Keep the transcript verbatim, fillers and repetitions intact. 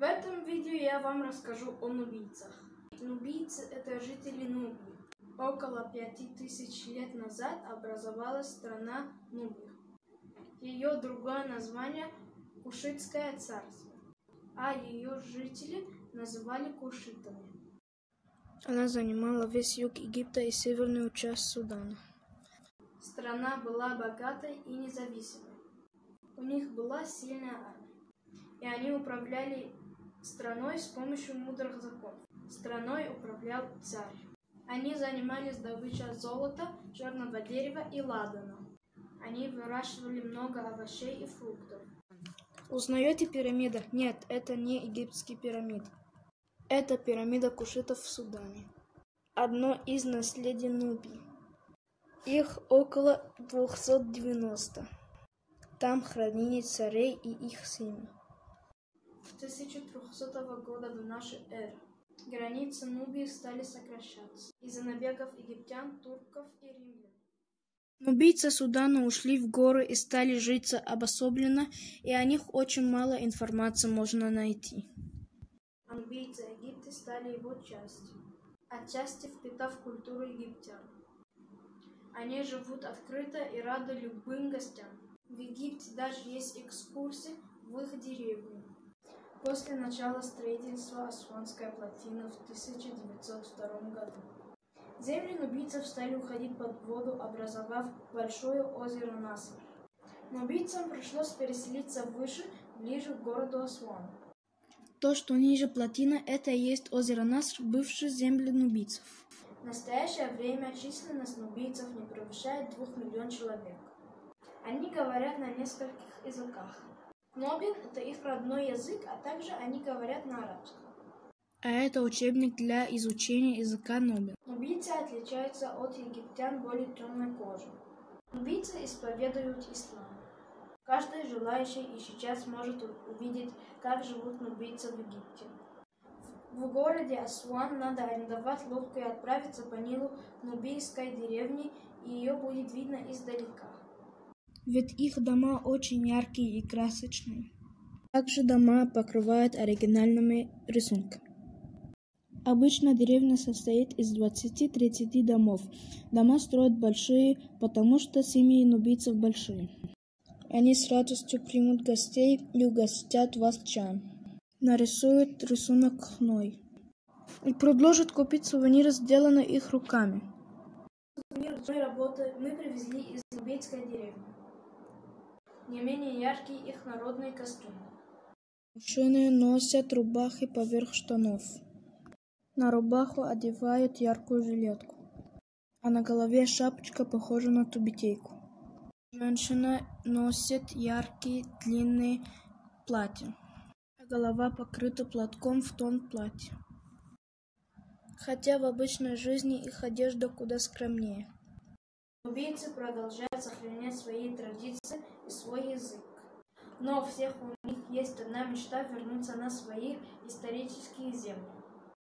этом видео я вам расскажу о нубийцах. Нубийцы — это жители Нубии. Около пяти тысяч лет назад образовалась страна Нубия. Ее другое название — Кушитское царство, а ее жители называли кушитами. Она занимала весь юг Египта и северную часть Судана. Страна была богатой и независимой. У них была сильная армия, и они управляли страной с помощью мудрых законов. Страной управлял царь. Они занимались добычей золота, черного дерева и ладана. Они выращивали много овощей и фруктов. Узнаете пирамиды? Нет, это не египетские пирамиды. Это пирамида кушитов в Судане. Одно из наследий Нубии. Их около двухсот девяноста. Там хранили царей и их семьи. В тысяча трехсотого года до нашей эры границы Нубии стали сокращаться из-за набегов египтян, турков и римлян. Нубийцы Судана ушли в горы и стали жить обособленно, и о них очень мало информации можно найти. А нубийцы Египта стали его частью, отчасти впитав культуру египтян. Они живут открыто и рады любым гостям. В Египте даже есть экскурсии в их деревню. После начала строительства Асуанской плотины в тысяча девятьсот втором году земли нубийцев стали уходить под воду, образовав большое озеро Наср. Нубийцам пришлось переселиться выше, ближе к городу Асуан. То, что ниже плотины, это и есть озеро Наср, бывшие земли нубийцев. В настоящее время численность нубийцев не превышает двух миллионов человек. Они говорят на нескольких языках. Нобин — это их родной язык, а также они говорят на арабском. А это учебник для изучения языка Нобин. Нубийцы отличаются от египтян более темной кожей. Нубийцы исповедуют ислам. Каждый желающий и сейчас может увидеть, как живут нубийцы в Египте. В городе Асуан надо арендовать лодку и отправиться по Нилу к нубийской деревне, и ее будет видно издалека. Ведь их дома очень яркие и красочные. Также дома покрывают оригинальными рисунками. Обычно деревня состоит из двадцати-тридцати домов. Дома строят большие, потому что семьи нубийцев большие. Они с радостью примут гостей и угостят вас чаем. Нарисуют рисунок хной и предложат купить сувениры, сделанные их руками. Сувениры той работы мы привезли из нубийской деревни. Не менее яркие их народные костюмы. Мужчины носят рубахи поверх штанов. На рубаху одевают яркую жилетку, а на голове шапочка похожа на тюбетейку. Женщина носит яркие длинные платья, а голова покрыта платком в тон платья. Хотя в обычной жизни их одежда куда скромнее. Нубийцы продолжают сохранять свои традиции и свой язык. Но у всех у них есть одна мечта — вернуться на свои исторические земли.